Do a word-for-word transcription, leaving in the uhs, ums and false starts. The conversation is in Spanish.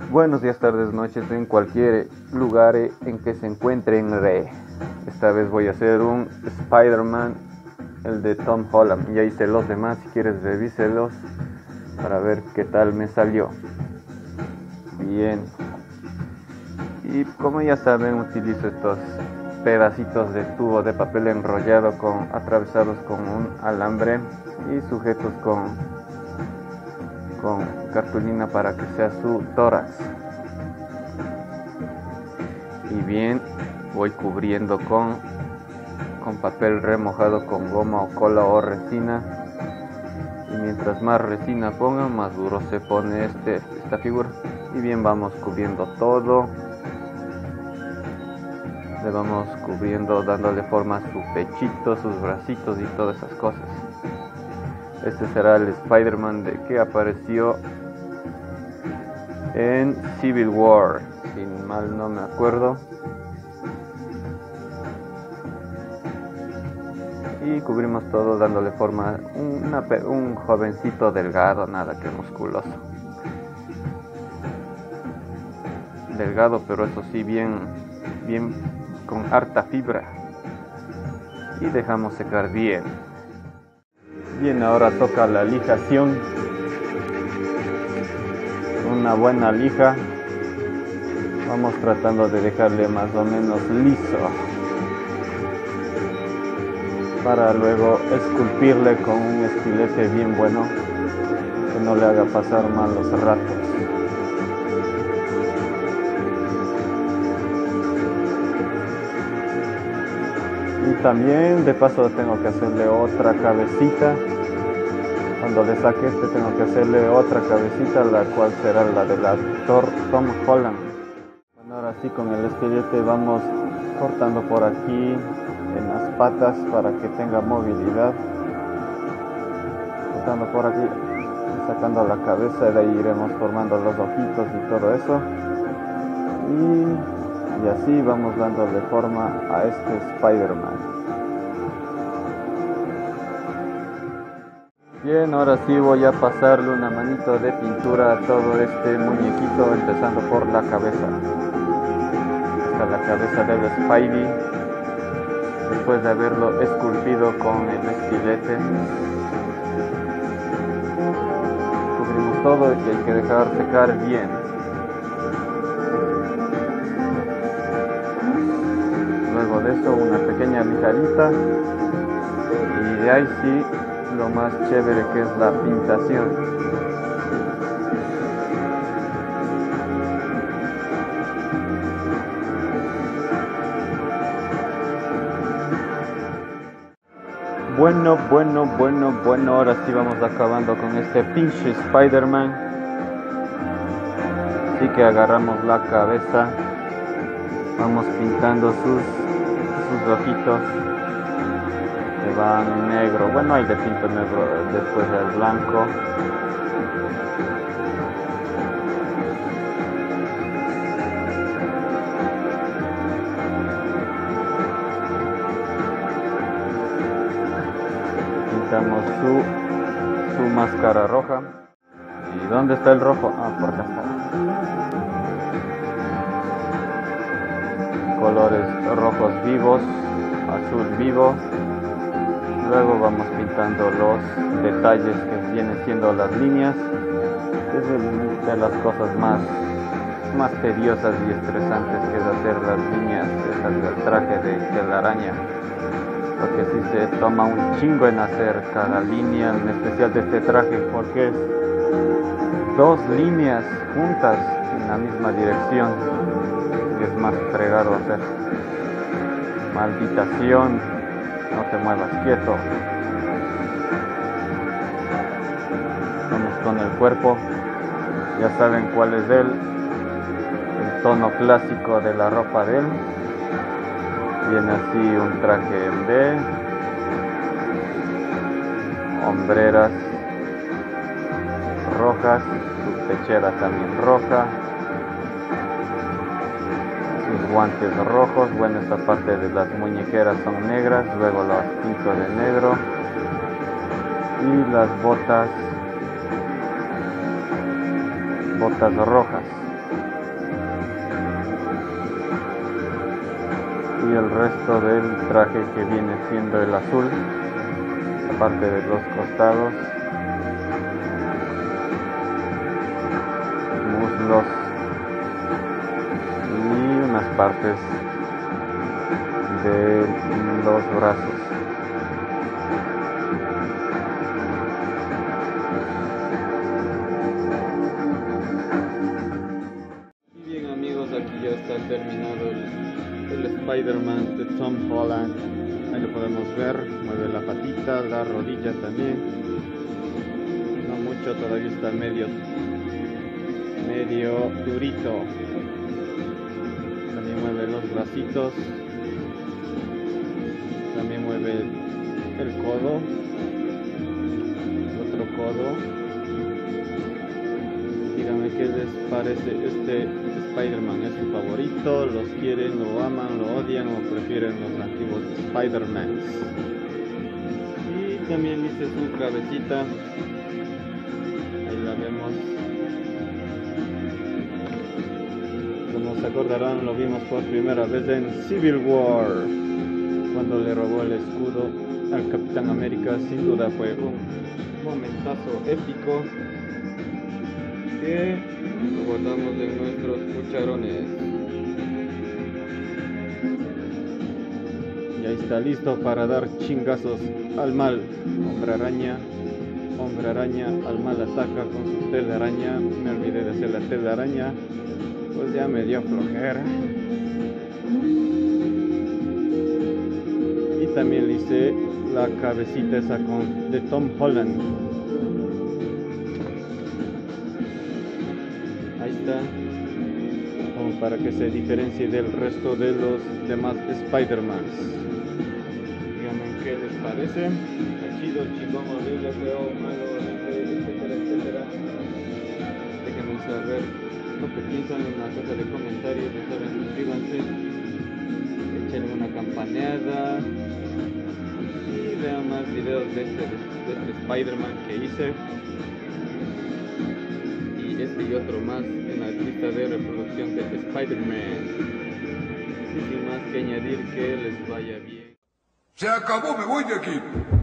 Buenos días, tardes, noches, en cualquier lugar en que se encuentren. Re. Esta vez voy a hacer un Spider-Man, el de Tom Holland. Ya hice los demás, si quieres revíselos para ver qué tal me salió. Bien. Y como ya saben, utilizo estos pedacitos de tubo de papel enrollado con atravesados con un alambre y sujetos con con cartulina para que sea su tórax. Y bien, voy cubriendo con con papel remojado con goma o cola o resina, y mientras más resina ponga, más duro se pone este esta figura. Y bien, vamos cubriendo todo, le vamos cubriendo, dándole forma a su pechito, sus bracitos y todas esas cosas. Este será el Spider-Man de que apareció en Civil War, si mal no me acuerdo. Y cubrimos todo dándole forma a una, un jovencito delgado, nada que musculoso. Delgado, pero eso sí, bien, bien con harta fibra. Y dejamos secar bien. Bien, ahora toca la lijación. Una buena lija. Vamos tratando de dejarle más o menos liso, para luego esculpirle con un estilete bien bueno, que no le haga pasar malos ratos. Y también de paso tengo que hacerle otra cabecita. Cuando le saque este tengo que hacerle otra cabecita, la cual será la del actor Tom Holland. Bueno, ahora sí, con el estilete vamos cortando por aquí en las patas para que tenga movilidad. Cortando por aquí, sacando la cabeza, y de ahí iremos formando los ojitos y todo eso. Y Y así vamos dándole forma a este Spider-Man. Bien, ahora sí voy a pasarle una manito de pintura a todo este muñequito, empezando por la cabeza. Esta es la cabeza del Spidey, después de haberlo esculpido con el estilete. Cubrimos todo y hay que dejar secar bien. Luego de eso, una pequeña lijadita, y de ahí sí lo más chévere, que es la pintación. Bueno, bueno, bueno, bueno, ahora sí vamos acabando con este pinche Spider-Man. Así que agarramos la cabeza, vamos pintando sus sus ojitos, que van negro. Bueno, hay de pinto negro, después el blanco. Pintamos su su máscara roja. ¿Y dónde está el rojo? Ah, por acá está. Colores rojos vivos, azul vivo. Luego vamos pintando los detalles que vienen siendo las líneas. Es de las cosas más, más tediosas y estresantes, que es hacer las líneas del traje de, de la araña, porque sí se toma un chingo en hacer cada línea, en especial de este traje, porque es dos líneas juntas en la misma dirección. Es más fregado hacer. Malditación, no te muevas, quieto. Vamos con el cuerpo. Ya saben cuál es él, el tono clásico de la ropa de él. Viene así un traje en B, hombreras rojas, su pechera también roja, guantes rojos. Bueno, esta parte de las muñequeras son negras, luego las pinto de negro, y las botas botas rojas. y el resto del traje que viene siendo el azul, aparte de los costados, muslos y unas partes de los brazos. Y bien amigos, aquí ya está terminado el, el Spider-Man de Tom Holland. Ahí lo podemos ver, mueve la patita, la rodilla también. No mucho, todavía está medio, medio durito. También mueve los bracitos. También mueve el codo, el otro codo. Díganme qué les parece este Spider-Man. ¿Es su favorito? ¿Los quieren, lo aman, lo odian o prefieren los antiguos Spider-Mans? Y también hice su cabecita. Ahí la vemos. Como se acordarán, lo vimos por primera vez en Civil War, cuando le robó el escudo al Capitán América. Sin duda fue un momentazo épico que guardamos en nuestros cucharones. Y ahí está listo para dar chingazos al mal. Hombre araña, hombre araña al mal ataca con su telaraña. Me olvidé de hacer la telaraña, pues ya me dio flojera. Y también le hice la cabecita esa con, de Tom Holland. Ahí está, como para que se diferencie del resto de los demás Spider-Mans. Díganme qué les parece. Está chido, chingón, horrible, feo, malo, horrible, etcétera, etcétera. Déjenme saber lo que piensan en la caja de comentarios. Ya saben, suscríbanse, echen una campaneada y vean más videos de este, de este Spider-Man que hice, y este y otro más en la lista de reproducción de Spider-Man. Y sin más que añadir, que les vaya bien. Se acabó, me voy de aquí.